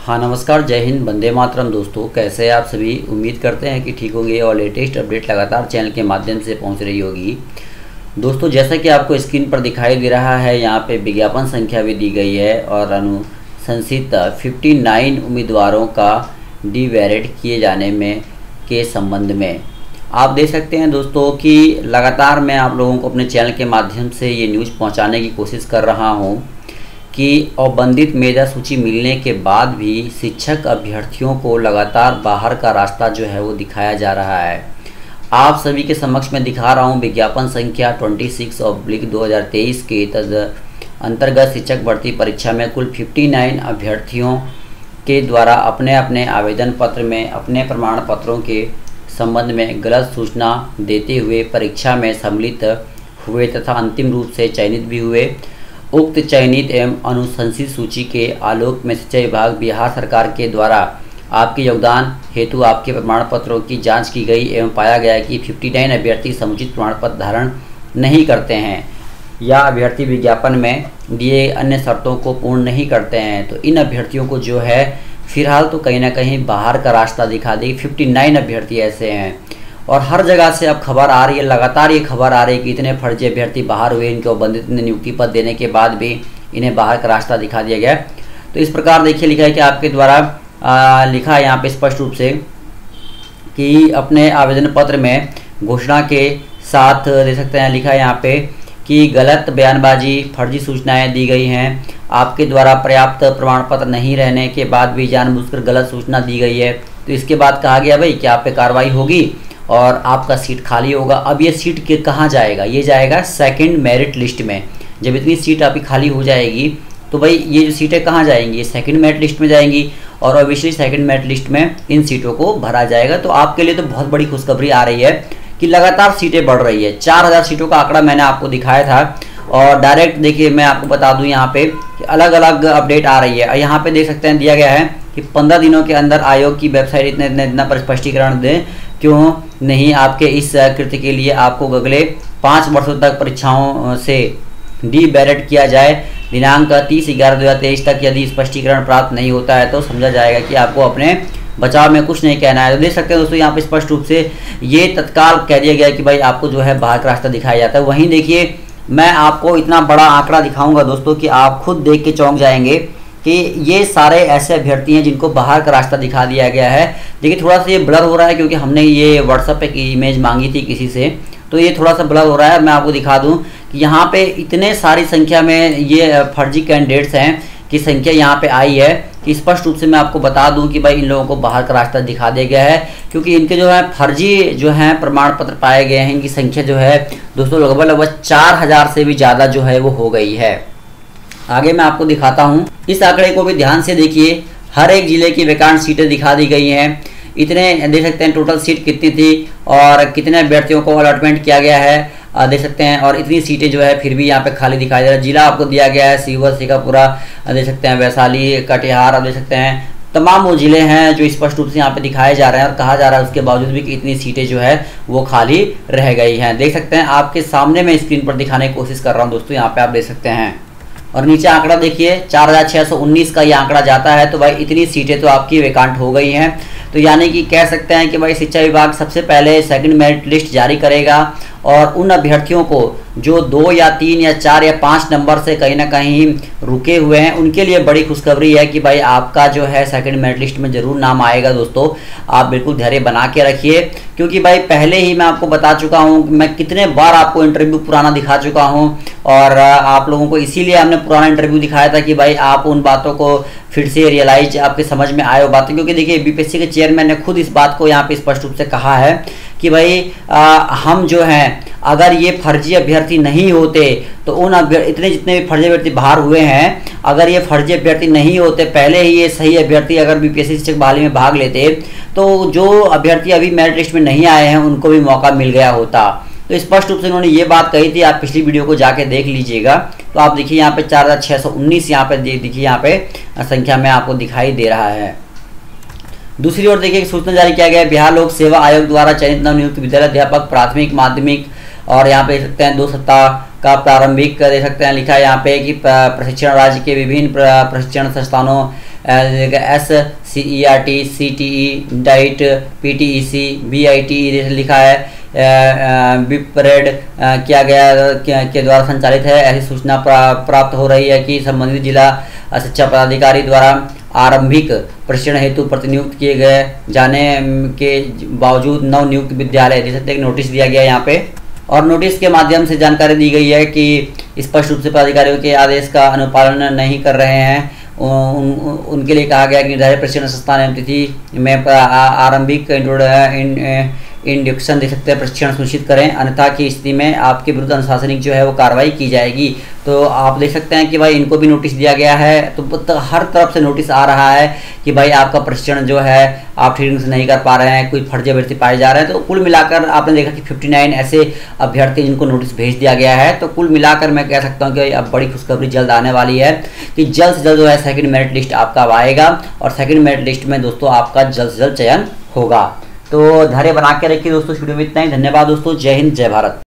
हाँ नमस्कार, जय हिंद, वंदे मातरम। दोस्तों कैसे हैं आप सभी। उम्मीद करते हैं कि ठीक होंगे और लेटेस्ट अपडेट लगातार चैनल के माध्यम से पहुंच रही होगी। दोस्तों जैसा कि आपको स्क्रीन पर दिखाई दे रहा है, यहाँ पे विज्ञापन संख्या भी दी गई है और अनुशंसित 59 उम्मीदवारों का डिवेरेट किए जाने में के संबंध में आप देख सकते हैं दोस्तों कि लगातार मैं आप लोगों को अपने चैनल के माध्यम से ये न्यूज़ पहुँचाने की कोशिश कर रहा हूँ कि अवबंधित मेधा सूची मिलने के बाद भी शिक्षक अभ्यर्थियों को लगातार बाहर का रास्ता जो है वो दिखाया जा रहा है। आप सभी के समक्ष में दिखा रहा हूँ विज्ञापन संख्या 26/2023 के अंतर्गत शिक्षक भर्ती परीक्षा में कुल 59 अभ्यर्थियों के द्वारा अपने अपने आवेदन पत्र में अपने प्रमाण पत्रों के संबंध में गलत सूचना देते हुए परीक्षा में सम्मिलित हुए तथा अंतिम रूप से चयनित भी हुए। उक्त चयनित एवं अनुशंसित सूची के आलोक में शिक्षा विभाग बिहार सरकार के द्वारा आपके योगदान हेतु आपके प्रमाण पत्रों की जांच की गई एवं पाया गया कि 59 अभ्यर्थी समुचित प्रमाण पत्र धारण नहीं करते हैं या अभ्यर्थी विज्ञापन में दिए अन्य शर्तों को पूर्ण नहीं करते हैं। तो इन अभ्यर्थियों को जो है फिलहाल तो कहीं ना कहीं बाहर का रास्ता दिखा देगी। 59 अभ्यर्थी ऐसे हैं और हर जगह से अब खबर आ रही है, लगातार ये खबर आ रही है कि इतने फर्जी अभ्यर्थी बाहर हुए, इनको अवबंधित नियुक्ति पद देने के बाद भी इन्हें बाहर का रास्ता दिखा दिया गया। तो इस प्रकार देखिए लिखा है कि आपके द्वारा लिखा है यहाँ पे स्पष्ट रूप से कि अपने आवेदन पत्र में घोषणा के साथ दे सकते हैं, लिखा है यहाँ पे कि गलत बयानबाजी फर्जी सूचनाएं दी गई हैं। आपके द्वारा पर्याप्त प्रमाण पत्र नहीं रहने के बाद भी जानबूझकर गलत सूचना दी गई है। तो इसके बाद कहा गया भाई कि आप पे कार्रवाई होगी और आपका सीट खाली होगा। अब ये सीट के कहाँ जाएगा, ये जाएगा सेकंड मेरिट लिस्ट में। जब इतनी सीट आपकी खाली हो जाएगी तो भाई ये जो सीटें कहाँ जाएंगी, ये सेकंड मेरिट लिस्ट में जाएंगी और ऑब्वियसली सेकंड मेरिट लिस्ट में इन सीटों को भरा जाएगा। तो आपके लिए तो बहुत बड़ी खुशखबरी आ रही है कि लगातार सीटें बढ़ रही है। 4000 सीटों का आंकड़ा मैंने आपको दिखाया था और डायरेक्ट देखिए मैं आपको बता दूं यहाँ पे कि अलग अलग अपडेट आ रही है। यहाँ पे देख सकते हैं दिया गया है कि 15 दिनों के अंदर आयोग की वेबसाइट इतना पर स्पष्टीकरण दें क्यों नहीं आपके इस कृत्य के लिए आपको अगले 5 वर्षों तक परीक्षाओं से डिवेरेट किया जाए। दिनांक 30/11/2023 तक यदि स्पष्टीकरण प्राप्त नहीं होता है तो समझा जाएगा कि आपको अपने बचाव में कुछ नहीं कहना है। तो देख सकते हैं दोस्तों यहाँ पे स्पष्ट रूप से ये तत्काल कह दिया गया कि भाई आपको जो है बाहर का रास्ता दिखाया जाता है। वहीं देखिए मैं आपको इतना बड़ा आंकड़ा दिखाऊंगा दोस्तों कि आप खुद देख के चौंक जाएंगे कि ये सारे ऐसे अभ्यर्थी हैं जिनको बाहर का रास्ता दिखा दिया गया है। देखिए थोड़ा सा ये ब्लर हो रहा है क्योंकि हमने ये व्हाट्सएप पे की इमेज मांगी थी किसी से, तो ये थोड़ा सा ब्लर हो रहा है। मैं आपको दिखा दूं कि यहाँ पे इतने सारी संख्या में ये फर्जी कैंडिडेट्स हैं की संख्या यहाँ पे आई है कि स्पष्ट रूप से मैं आपको बता दूं कि भाई इन लोगों को बाहर का रास्ता दिखा दिया गया है क्योंकि इनके जो है फर्जी जो है प्रमाण पत्र पाए गए हैं। इनकी संख्या जो है दोस्तों लगभग 4000 से भी ज़्यादा जो है वो हो गई है। आगे मैं आपको दिखाता हूँ, इस आंकड़े को भी ध्यान से देखिए। हर एक जिले की वैकांट सीटें दिखा दी गई हैं। इतने देख सकते हैं टोटल सीट कितनी थी और कितने अभ्यर्थियों को अलॉटमेंट किया गया है देख सकते हैं। और इतनी सीटें जो है फिर भी यहाँ पे खाली दिखाई दे रहा है। जिला आपको दिया गया है सीवर, शेखापुरा देख सकते हैं, वैशाली, कटिहार, आप देख सकते हैं तमाम वो जिले हैं जो स्पष्ट रूप से यहाँ पे दिखाए जा रहे हैं और कहा जा रहा है उसके बावजूद भी कि इतनी सीटें जो है वो खाली रह गई हैं। देख सकते हैं आपके सामने मैं स्क्रीन पर दिखाने की कोशिश कर रहा हूँ दोस्तों, यहाँ पे आप देख सकते हैं। और नीचे आंकड़ा देखिए 4619 का ये आंकड़ा जाता है। तो भाई इतनी सीटें तो आपकी वैकांट हो गई हैं। तो यानी कि कह सकते हैं कि भाई शिक्षा विभाग सबसे पहले सेकंड मेरिट लिस्ट जारी करेगा और उन अभ्यर्थियों को जो 2 या 3 या 4 या 5 नंबर से कहीं ना कहीं रुके हुए हैं उनके लिए बड़ी खुशखबरी है कि भाई आपका जो है सेकंड मेरिट लिस्ट में ज़रूर नाम आएगा। दोस्तों आप बिल्कुल धैर्य बना के रखिए क्योंकि भाई पहले ही मैं आपको बता चुका हूँ, मैं कितने बार आपको इंटरव्यू पुराना दिखा चुका हूँ और आप लोगों को इसीलिए हमने पुराना इंटरव्यू दिखाया था कि भाई आप उन बातों को फिर से रियलाइज आपके समझ में आए वो बातें। क्योंकि देखिए बीपीएससी के चेयरमैन ने खुद इस बात को यहाँ पे स्पष्ट रूप से कहा है कि भाई हम जो हैं अगर ये फर्जी अभ्यर्थी नहीं होते तो उन इतने जितने भी फर्जी अभ्यर्थी बाहर हुए हैं, अगर ये फर्जी अभ्यर्थी नहीं होते, पहले ही ये सही अभ्यर्थी अगर बीपीएससी शिक्षक बहाली में भाग लेते तो जो अभ्यर्थी अभी मेरिट लिस्ट में नहीं आए हैं उनको भी मौका मिल गया होता। तो स्पष्ट रूप से उन्होंने ये बात कही थी। आप पिछली वीडियो को जाके देख लीजिएगा। तो आप देखिए यहाँ पे 4619 यहाँ पे देखिए यहाँ पे संख्या में आपको दिखाई दे रहा है। दूसरी ओर देखिए सूचना जारी किया गया है बिहार लोक सेवा आयोग द्वारा चयनित नवनियुक्त विद्यालय अध्यापक प्राथमिक माध्यमिक और यहाँ पे देख सकते हैं 2 सप्ताह का प्रारंभिक देख सकते हैं लिखा है यहाँ पे कि प्रशिक्षण राज्य के विभिन्न प्रशिक्षण संस्थानों SCERT, CTE, DIET, PTEC, BIT लिखा है, विपरेड किया गया के द्वारा संचालित है। ऐसी सूचना प्राप्त हो रही है कि संबंधित जिला शिक्षा पदाधिकारी द्वारा आरंभिक प्रशिक्षण हेतु प्रतिनियुक्त किए गए जाने के बावजूद नवनियुक्त विद्यालय, देख सकते हैं नोटिस दिया गया है यहाँ पे, और नोटिस के माध्यम से जानकारी दी गई है कि स्पष्ट रूप से पदाधिकारियों के आदेश का अनुपालन नहीं कर रहे हैं। उनके लिए कहा गया कि निर्धारित प्रशिक्षण संस्थान एवं तिथि में आरंभिक इंडक्शन दे सकते हैं प्रशिक्षण सुनिश्चित करें, अन्यथा की स्थिति में आपके विरुद्ध अनुशासनिक जो है वो कार्रवाई की जाएगी। तो आप देख सकते हैं कि भाई इनको भी नोटिस दिया गया है। तो हर तरफ से नोटिस आ रहा है कि भाई आपका प्रशिक्षण जो है आप ठीक से नहीं कर पा रहे हैं, कोई फर्जीवाड़े पाए जा रहे हैं। तो कुल मिलाकर आपने देखा कि 59 ऐसे अभ्यर्थी जिनको नोटिस भेज दिया गया है। तो कुल मिलाकर मैं कह सकता हूँ कि अब बड़ी खुशखबरी जल्द आने वाली है कि जल्द से जल्द जो है सेकंड मेरिट लिस्ट आपका आएगा, और सेकंड मेरिट लिस्ट में दोस्तों आपका जल्द से जल्द चयन होगा। तो धैर्य बना के रखिए दोस्तों। इस वीडियो में इतना ही। धन्यवाद दोस्तों। जय हिंद, जय भारत।